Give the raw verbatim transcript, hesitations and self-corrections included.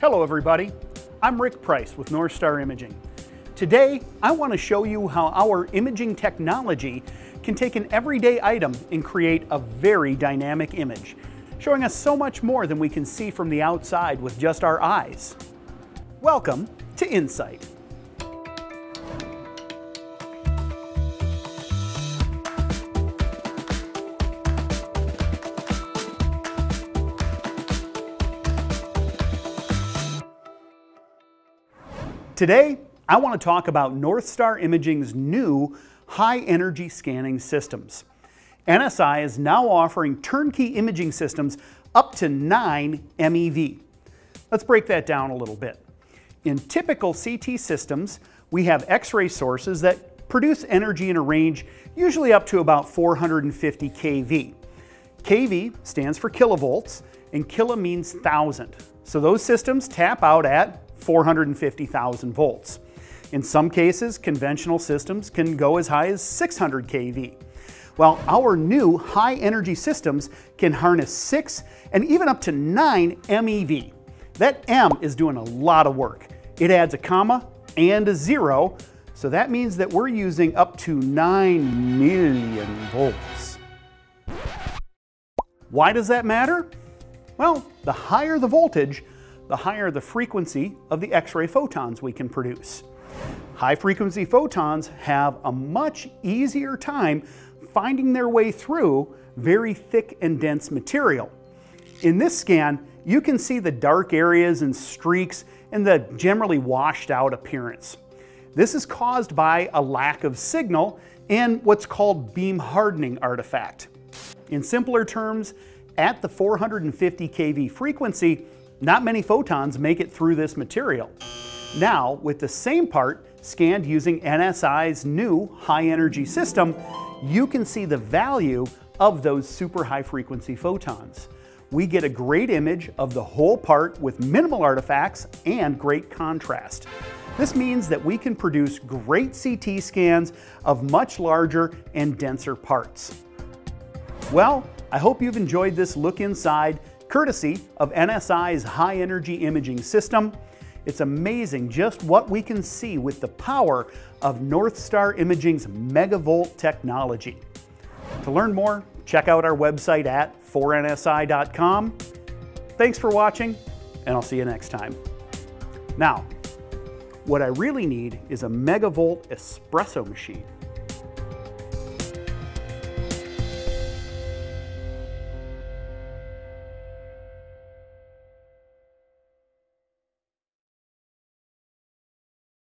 Hello everybody, I'm Rick Price with North Star Imaging. Today, I want to show you how our imaging technology can take an everyday item and create a very dynamic image, showing us so much more than we can see from the outside with just our eyes. Welcome to iNSIght. Today, I want to talk about North Star Imaging's new high-energy scanning systems. N S I is now offering turnkey imaging systems up to nine M E V. Let's break that down a little bit. In typical C T systems, we have X-ray sources that produce energy in a range usually up to about four hundred fifty K V. K V stands for kilovolts, and kilo means thousand. So those systems tap out at four hundred fifty thousand volts. In some cases, conventional systems can go as high as six hundred K V. While our new high-energy systems can harness six and even up to nine M E V. That M is doing a lot of work. It adds a comma and a zero, so that means that we're using up to nine million volts. Why does that matter? Well, the higher the voltage, the higher the frequency of the X-ray photons we can produce. High-frequency photons have a much easier time finding their way through very thick and dense material. In this scan, you can see the dark areas and streaks and the generally washed out appearance. This is caused by a lack of signal and what's called beam hardening artifact. In simpler terms, at the four hundred fifty K V frequency, not many photons make it through this material. Now, with the same part scanned using N S I's new high-energy system, you can see the value of those super high-frequency photons. We get a great image of the whole part with minimal artifacts and great contrast. This means that we can produce great C T scans of much larger and denser parts. Well, I hope you've enjoyed this look inside, courtesy of N S I's high-energy imaging system. It's amazing just what we can see with the power of North Star Imaging's Megavolt technology. To learn more, check out our website at four N S I dot com. Thanks for watching, and I'll see you next time. Now, what I really need is a Megavolt espresso machine.